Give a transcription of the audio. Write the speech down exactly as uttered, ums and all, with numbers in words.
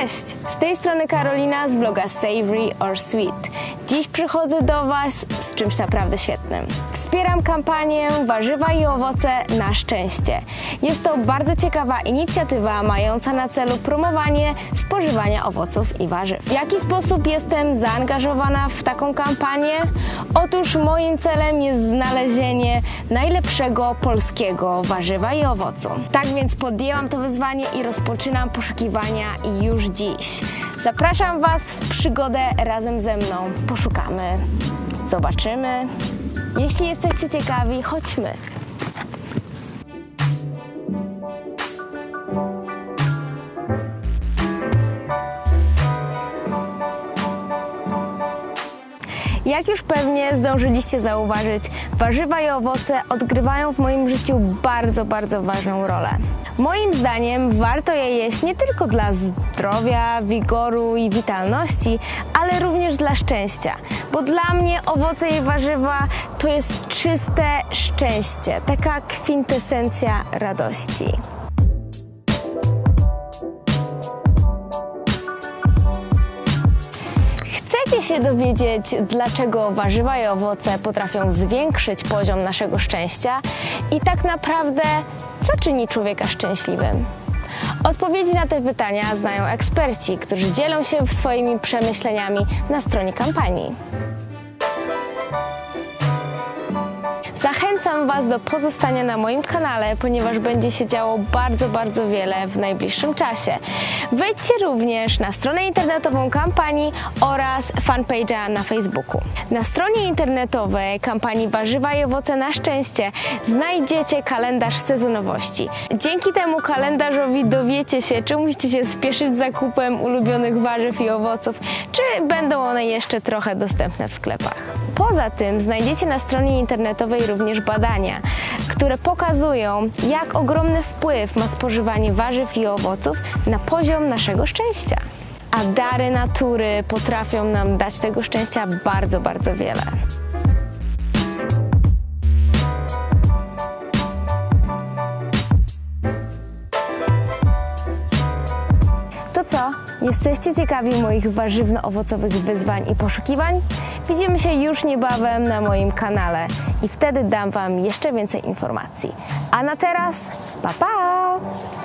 Cześć! Z tej strony Karolina z bloga Savory or Sweet. Dziś przychodzę do Was z czymś naprawdę świetnym. Wspieram kampanię Warzywa i owoce na szczęście. Jest to bardzo ciekawa inicjatywa mająca na celu promowanie spożywania owoców i warzyw. W jaki sposób jestem zaangażowana w taką kampanię? Otóż moim celem jest znalezienie najlepszego polskiego warzywa i owocu. Tak więc podjęłam to wyzwanie i rozpoczynam poszukiwania już dziś. Zapraszam Was w przygodę razem ze mną. Poszukamy, zobaczymy. Jeśli jesteście ciekawi, chodźmy. Jak już pewnie zdążyliście zauważyć, warzywa i owoce odgrywają w moim życiu bardzo, bardzo ważną rolę. Moim zdaniem warto je jeść nie tylko dla zdrowia, wigoru i witalności, ale również dla szczęścia, bo dla mnie owoce i warzywa to jest czyste szczęście, taka kwintesencja radości. Chcecie się dowiedzieć, dlaczego warzywa i owoce potrafią zwiększyć poziom naszego szczęścia i tak naprawdę, co czyni człowieka szczęśliwym? Odpowiedzi na te pytania znają eksperci, którzy dzielą się swoimi przemyśleniami na stronie kampanii. Zachęcam Was do pozostania na moim kanale, ponieważ będzie się działo bardzo, bardzo wiele w najbliższym czasie. Wejdźcie również na stronę internetową kampanii oraz fanpage'a na Facebooku. Na stronie internetowej kampanii Warzywa i owoce na szczęście znajdziecie kalendarz sezonowości. Dzięki temu kalendarzowi dowiecie się, czy musicie się spieszyć z zakupem ulubionych warzyw i owoców, czy będą one jeszcze trochę dostępne w sklepach. Poza tym znajdziecie na stronie internetowej również badania, które pokazują, jak ogromny wpływ ma spożywanie warzyw i owoców na poziom naszego szczęścia. A dary natury potrafią nam dać tego szczęścia bardzo, bardzo wiele. To co? Jesteście ciekawi moich warzywno-owocowych wyzwań i poszukiwań? Widzimy się już niebawem na moim kanale i wtedy dam Wam jeszcze więcej informacji. A na teraz, pa pa!